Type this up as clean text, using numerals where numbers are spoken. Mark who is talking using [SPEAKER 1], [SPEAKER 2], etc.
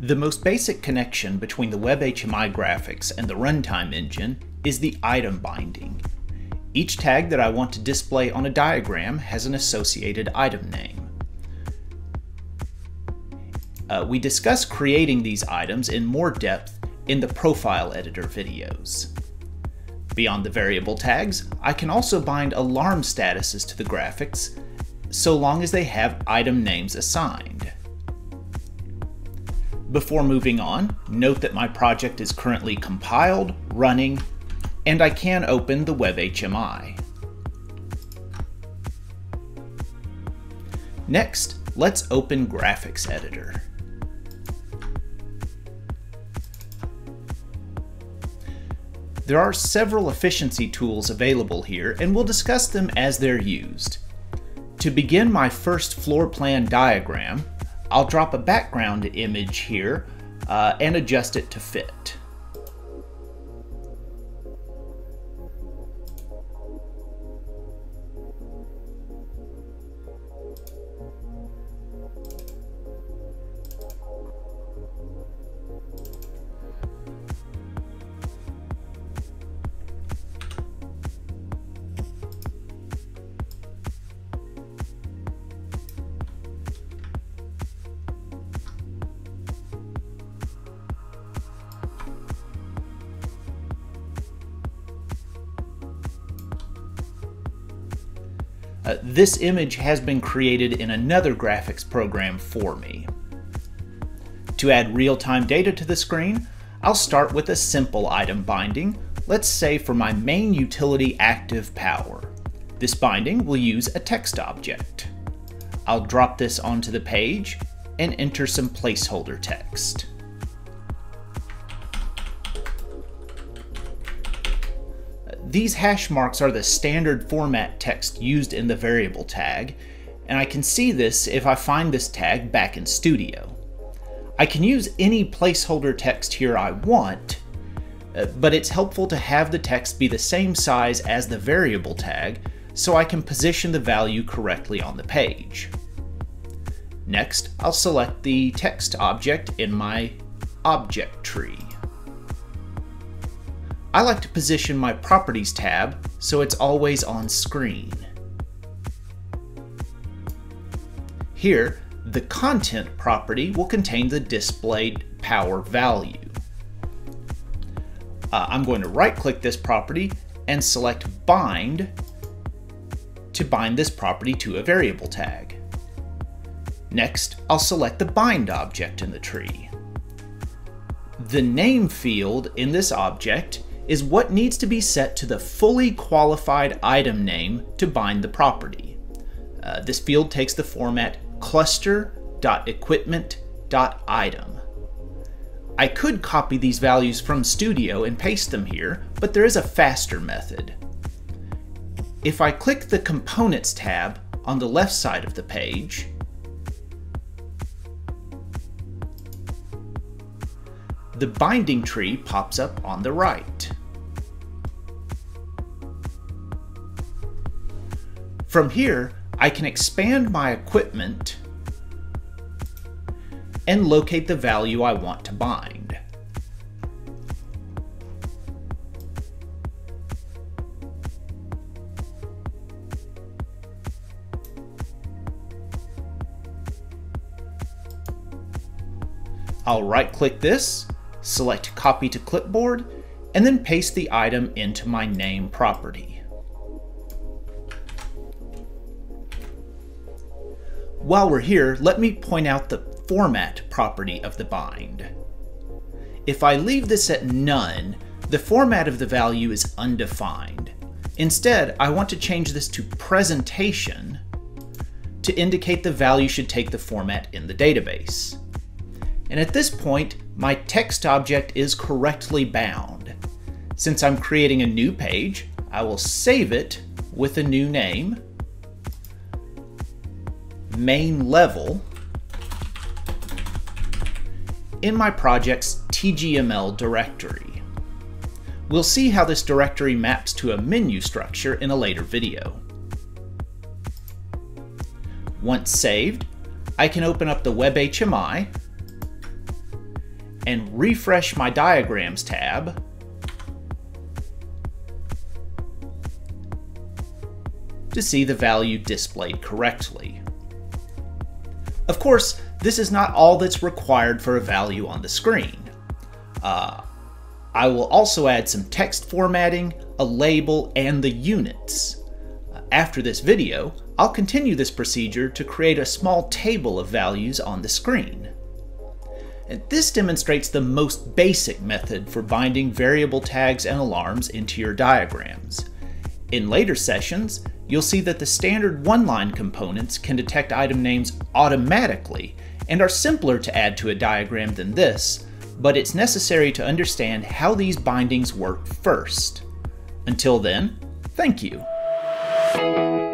[SPEAKER 1] The most basic connection between the WebHMI graphics and the runtime engine is the item binding. Each tag that I want to display on a diagram has an associated item name. We discuss creating these items in more depth in the Profile Editor videos. Beyond the variable tags, I can also bind alarm statuses to the graphics so long as they have item names assigned. Before moving on, note that my project is currently compiled, running, and I can open the WebHMI. Next, let's open Graphics Editor. There are several efficiency tools available here, and we'll discuss them as they're used. To begin my first floor plan diagram, I'll drop a background image here and adjust it to fit. This image has been created in another graphics program for me. To add real-time data to the screen, I'll start with a simple item binding, let's say for my main utility Active Power. This binding will use a text object. I'll drop this onto the page and enter some placeholder text. These hash marks are the standard format text used in the variable tag, and I can see this if I find this tag back in Studio. I can use any placeholder text here I want, but it's helpful to have the text be the same size as the variable tag so I can position the value correctly on the page. Next, I'll select the text object in my object tree. I like to position my Properties tab so it's always on screen. Here, the Content property will contain the displayed power value. I'm going to right-click this property and select Bind to bind this property to a variable tag. Next, I'll select the Bind object in the tree. The name field in this object is what needs to be set to the fully qualified item name to bind the property. This field takes the format cluster.equipment.item. I could copy these values from Studio and paste them here, but there is a faster method. If I click the Components tab on the left side of the page, the binding tree pops up on the right. From here, I can expand my equipment and locate the value I want to bind. I'll right-click this, select Copy to Clipboard, and then paste the item into my name property. While we're here, let me point out the Format property of the bind. If I leave this at None, the format of the value is undefined. Instead, I want to change this to Presentation to indicate the value should take the format in the database. And at this point, my text object is correctly bound. Since I'm creating a new page, I will save it with a new name, Main Level, in my project's TGML directory. We'll see how this directory maps to a menu structure in a later video. Once saved, I can open up the WebHMI and refresh my Diagrams tab, to see the value displayed correctly. Of course, this is not all that's required for a value on the screen. I will also add some text formatting, a label, and the units. After this video, I'll continue this procedure to create a small table of values on the screen. And this demonstrates the most basic method for binding variable tags and alarms into your diagrams. In later sessions, you'll see that the standard one-line components can detect item names automatically and are simpler to add to a diagram than this, but it's necessary to understand how these bindings work first. Until then, thank you.